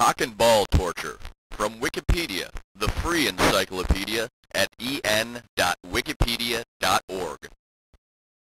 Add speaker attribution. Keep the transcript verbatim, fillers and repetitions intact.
Speaker 1: Cock and ball torture. From Wikipedia, the free encyclopedia at en dot wikipedia